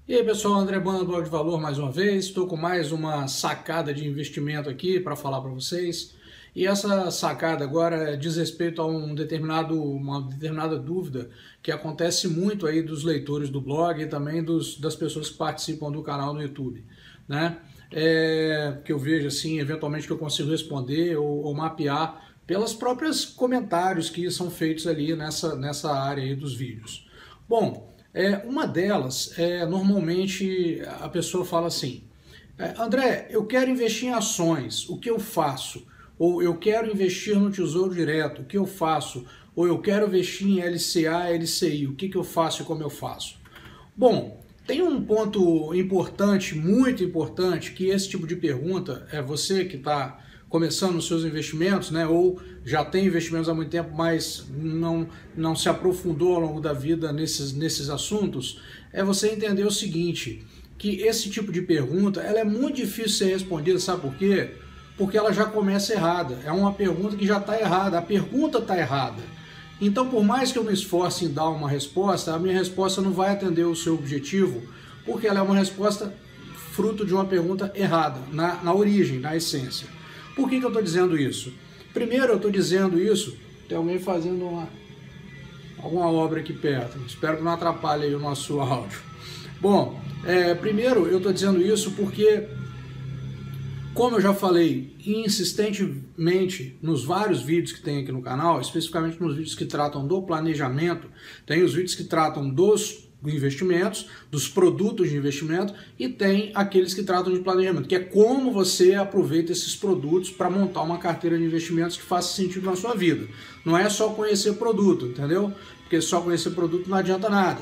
E aí pessoal, André Bando, Blog de Valor mais uma vez. Estou com mais uma sacada de investimento aqui para falar para vocês. E essa sacada agora diz respeito a uma determinada dúvida que acontece muito aí dos leitores do blog e também das pessoas que participam do canal no YouTube, né? Que eu vejo assim, eventualmente que eu consigo responder ou mapear pelas próprias comentários que são feitos ali nessa área aí dos vídeos. Bom, uma delas normalmente a pessoa fala assim: André, eu quero investir em ações, o que eu faço? Ou eu quero investir no Tesouro Direto, o que eu faço? Ou eu quero investir em LCA, LCI, o que eu faço e como eu faço? Bom, tem um ponto importante, muito importante, que esse tipo de pergunta, você que está começando os seus investimentos, né, ou já tem investimentos há muito tempo, mas não se aprofundou ao longo da vida nesses assuntos, você entender o seguinte, que esse tipo de pergunta ela é muito difícil de ser respondida, sabe por quê? Porque ela já começa errada, é uma pergunta que já está errada, a pergunta está errada. Então, por mais que eu me esforce em dar uma resposta, a minha resposta não vai atender o seu objetivo, porque ela é uma resposta fruto de uma pergunta errada, na origem, na essência. Por que eu estou dizendo isso? Primeiro, eu estou dizendo isso, tem alguém fazendo alguma obra aqui perto, espero que não atrapalhe aí o nosso áudio. Bom, primeiro eu estou dizendo isso porque, como eu já falei insistentemente nos vários vídeos que tem aqui no canal, especificamente nos vídeos que tratam do planejamento, tem os vídeos que tratam dos investimentos, dos produtos de investimento, e tem aqueles que tratam de planejamento, que é como você aproveita esses produtos para montar uma carteira de investimentos que faça sentido na sua vida. Não é só conhecer produto, entendeu? Porque só conhecer produto não adianta nada.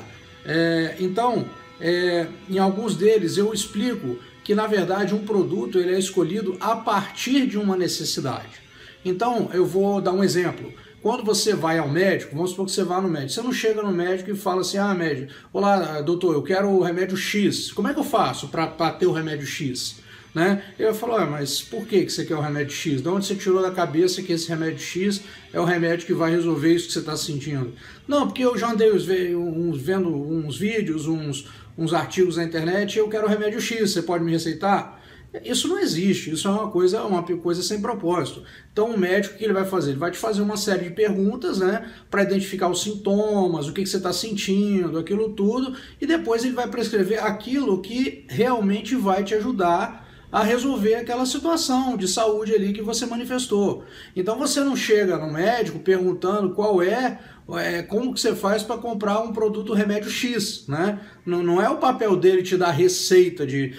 Em alguns deles eu explico que, na verdade, um produto ele é escolhido a partir de uma necessidade. Então, eu vou dar um exemplo. Quando você vai ao médico, vamos supor que você vá no médico, você não chega no médico e fala assim: médico, olá, doutor, eu quero o remédio X. Como é que eu faço para ter o remédio X? Né? Eu falo: mas por que você quer o remédio X? De onde você tirou da cabeça que esse remédio X é o remédio que vai resolver isso que você está sentindo? Não, porque eu já andei vendo uns vídeos, uns artigos na internet e eu quero o remédio X, você pode me receitar? Isso não existe, isso é uma coisa sem propósito. Então o médico, o que ele vai fazer? Ele vai te fazer uma série de perguntas, né, para identificar os sintomas, o que você está sentindo, aquilo tudo, e depois ele vai prescrever aquilo que realmente vai te ajudar a resolver aquela situação de saúde ali que você manifestou. Então você não chega no médico perguntando como que você faz para comprar um produto remédio X, né? Não é o papel dele te dar receita de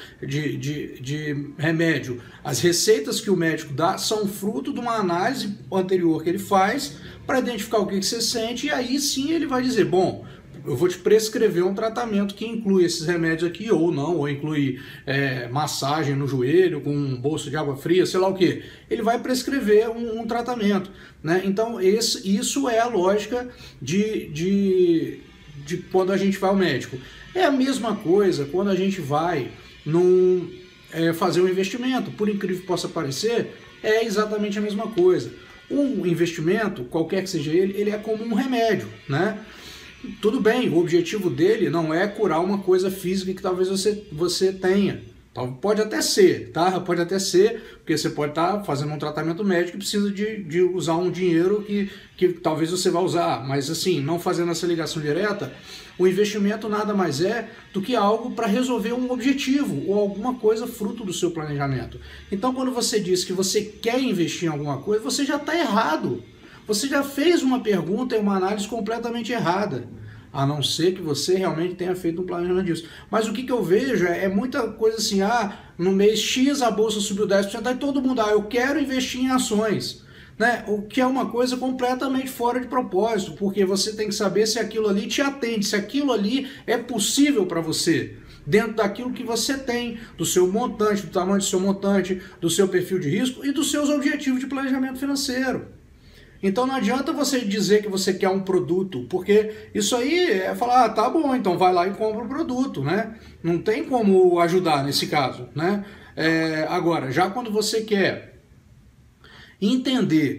remédio. As receitas que o médico dá são fruto de uma análise anterior que ele faz para identificar o que você sente, e aí sim ele vai dizer: bom, eu vou te prescrever um tratamento que inclui esses remédios aqui, ou não, ou inclui massagem no joelho com um bolso de água fria, sei lá o que. Ele vai prescrever um tratamento, né? Então isso é a lógica de quando a gente vai ao médico. É a mesma coisa quando a gente vai fazer um investimento. Por incrível que possa parecer, é exatamente a mesma coisa. Um investimento, qualquer que seja ele é como um remédio, né? Tudo bem, o objetivo dele não é curar uma coisa física que talvez você tenha. Pode até ser, tá? Pode até ser, porque você pode estar fazendo um tratamento médico e precisa de usar um dinheiro que talvez você vá usar. Mas assim, não fazendo essa ligação direta, o investimento nada mais é do que algo para resolver um objetivo ou alguma coisa fruto do seu planejamento. Então, quando você diz que você quer investir em alguma coisa, você já está errado. Você já fez uma pergunta e uma análise completamente errada, a não ser que você realmente tenha feito um planejamento disso. Mas o que eu vejo é muita coisa assim: no mês X a bolsa subiu 10%, aí todo mundo, eu quero investir em ações, né? O que é uma coisa completamente fora de propósito, porque você tem que saber se aquilo ali te atende, se aquilo ali é possível para você, dentro daquilo que você tem, do seu montante, do tamanho do seu montante, do seu perfil de risco e dos seus objetivos de planejamento financeiro. Então não adianta você dizer que você quer um produto, porque isso aí é falar: tá bom, então vai lá e compra o produto, né? Não tem como ajudar nesse caso, né? Agora, já quando você quer entender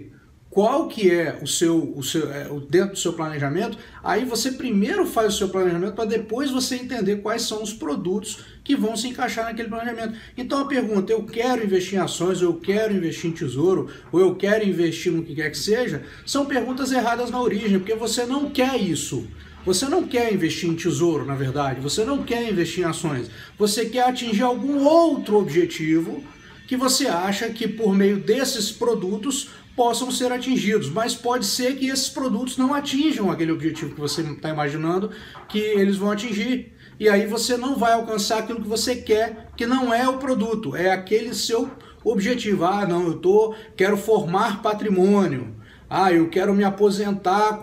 qual que é dentro do seu planejamento, aí você primeiro faz o seu planejamento para depois você entender quais são os produtos que vão se encaixar naquele planejamento. Então a pergunta, eu quero investir em ações, ou eu quero investir em tesouro, ou eu quero investir no que quer que seja, são perguntas erradas na origem, porque você não quer isso. Você não quer investir em tesouro, na verdade, você não quer investir em ações, você quer atingir algum outro objetivo que você acha que por meio desses produtos possam ser atingidos, mas pode ser que esses produtos não atinjam aquele objetivo que você está imaginando que eles vão atingir. E aí você não vai alcançar aquilo que você quer, que não é o produto, é aquele seu objetivo. Ah, não, quero formar patrimônio. Ah, eu quero me aposentar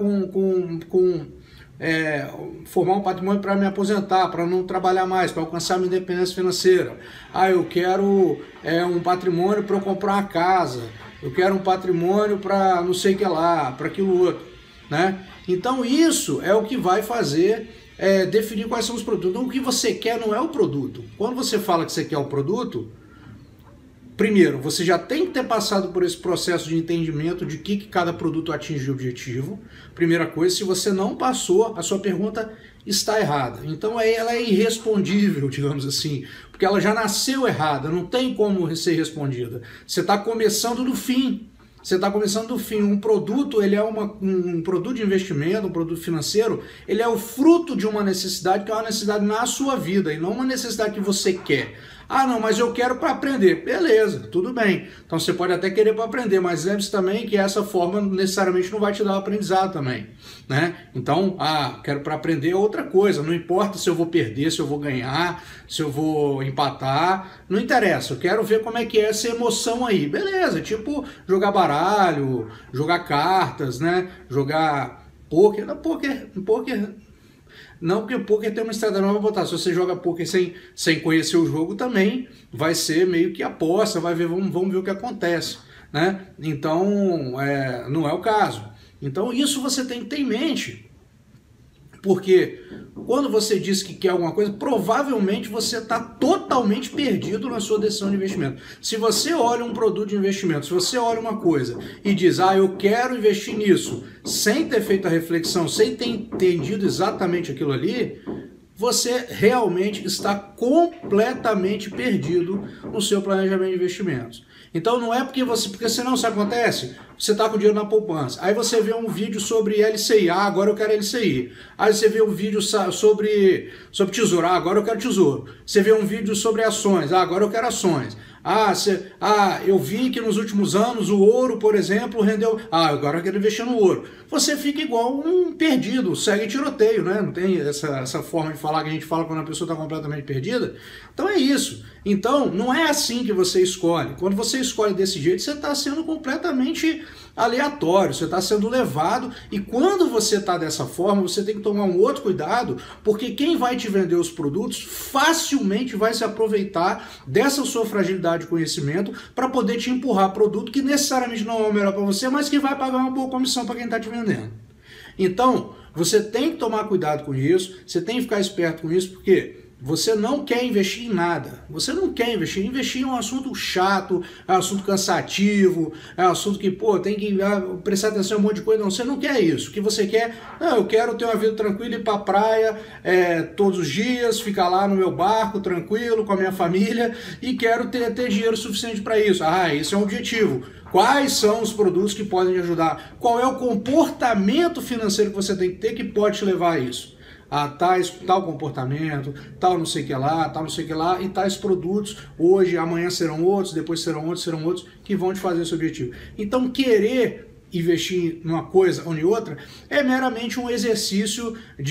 formar um patrimônio para me aposentar, para não trabalhar mais, para alcançar minha independência financeira. Ah, eu quero um patrimônio para eu comprar uma casa. Eu quero um patrimônio para não sei o que lá, para aquilo outro, né? Então isso é o que vai fazer definir quais são os produtos. Então o que você quer não é o produto. Quando você fala que você quer o produto, primeiro, você já tem que ter passado por esse processo de entendimento de que cada produto atinge o objetivo. Primeira coisa, se você não passou, a sua pergunta está errada. Então ela é irrespondível, digamos assim, porque ela já nasceu errada, não tem como ser respondida. Você está começando do fim. Você está começando do fim. Um produto, ele é um produto de investimento, um produto financeiro, ele é o fruto de uma necessidade que é uma necessidade na sua vida e não uma necessidade que você quer. Ah, não, mas eu quero para aprender. Beleza, tudo bem. Então você pode até querer para aprender, mas lembre-se também que essa forma necessariamente não vai te dar o aprendizado também, né? Então, quero para aprender outra coisa. Não importa se eu vou perder, se eu vou ganhar, se eu vou empatar, não interessa. Eu quero ver como é que é essa emoção aí. Beleza, tipo jogar baralho, jogar cartas, né? Jogar pôquer. Pôquer não, porque o poker tem uma estratégia nova para botar. Se você joga poker sem conhecer o jogo, também vai ser meio que aposta, vamos ver o que acontece, né? Então, não é o caso. Então, isso você tem que ter em mente. Porque quando você diz que quer alguma coisa, provavelmente você está totalmente perdido na sua decisão de investimento. Se você olha um produto de investimento, se você olha uma coisa e diz, eu quero investir nisso, sem ter feito a reflexão, sem ter entendido exatamente aquilo ali, você realmente está completamente perdido no seu planejamento de investimentos. Então não é porque senão sabe o que acontece? Você está com o dinheiro na poupança, aí você vê um vídeo sobre LCI, agora eu quero LCI. Aí você vê um vídeo sobre tesouro, agora eu quero tesouro. Você vê um vídeo sobre ações, agora eu quero ações. Eu vi que nos últimos anos o ouro, por exemplo, rendeu... agora eu quero investir no ouro. Você fica igual um perdido, segue tiroteio, né? Não tem essa forma de falar que a gente fala quando a pessoa está completamente perdida. Então é isso. Então, não é assim que você escolhe. Quando você escolhe desse jeito, você está sendo completamente aleatório, você está sendo levado, e quando você está dessa forma, você tem que tomar um outro cuidado, porque quem vai te vender os produtos facilmente vai se aproveitar dessa sua fragilidade de conhecimento para poder te empurrar produto que necessariamente não é o melhor para você, mas que vai pagar uma boa comissão para quem está te vendendo. Então, você tem que tomar cuidado com isso, você tem que ficar esperto com isso, porque você não quer investir em nada. Você não quer investir. Investir é um assunto chato, é um assunto cansativo, é um assunto que, tem que prestar atenção em um monte de coisa. Não, você não quer isso. O que você quer? Não, eu quero ter uma vida tranquila, ir para a praia todos os dias, ficar lá no meu barco, tranquilo, com a minha família, e quero ter dinheiro suficiente para isso. Esse é um objetivo. Quais são os produtos que podem te ajudar? Qual é o comportamento financeiro que você tem que ter que pode te levar a isso? Tal comportamento, tal não sei o que lá, e tais produtos, hoje, amanhã serão outros, depois serão outros, que vão te fazer esse objetivo. Então, querer investir numa coisa ou em outra é meramente um exercício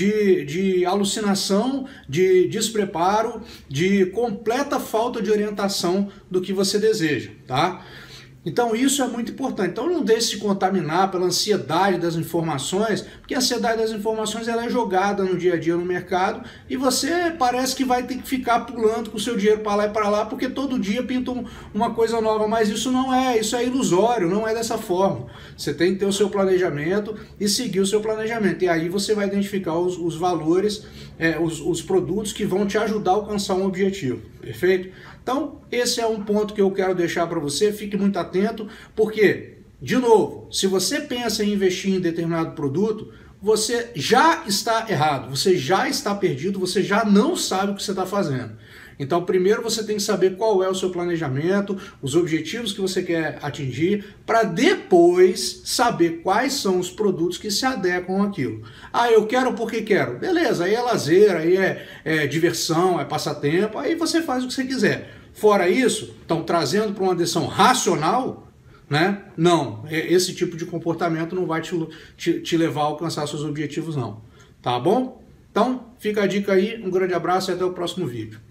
de alucinação, de despreparo, de completa falta de orientação do que você deseja, tá? Então isso é muito importante. Então não deixe se contaminar pela ansiedade das informações, porque a ansiedade das informações ela é jogada no dia a dia no mercado e você parece que vai ter que ficar pulando com o seu dinheiro para lá e para lá, porque todo dia pinta uma coisa nova, mas isso não é, isso é ilusório, não é dessa forma. Você tem que ter o seu planejamento e seguir o seu planejamento, e aí você vai identificar os valores, os produtos que vão te ajudar a alcançar um objetivo, perfeito? Então, esse é um ponto que eu quero deixar para você, fique muito atento, porque De novo, se você pensa em investir em determinado produto, você já está errado, você já está perdido, você já não sabe o que você está fazendo. Então, primeiro você tem que saber qual é o seu planejamento, os objetivos que você quer atingir, para depois saber quais são os produtos que se adequam àquilo. Ah, eu quero porque quero. Beleza, aí é lazer, aí é diversão, é passatempo, aí você faz o que você quiser. Fora isso, estão trazendo para uma decisão racional, né? Não, esse tipo de comportamento não vai te levar a alcançar seus objetivos, não. Tá bom? Então, fica a dica aí, um grande abraço e até o próximo vídeo.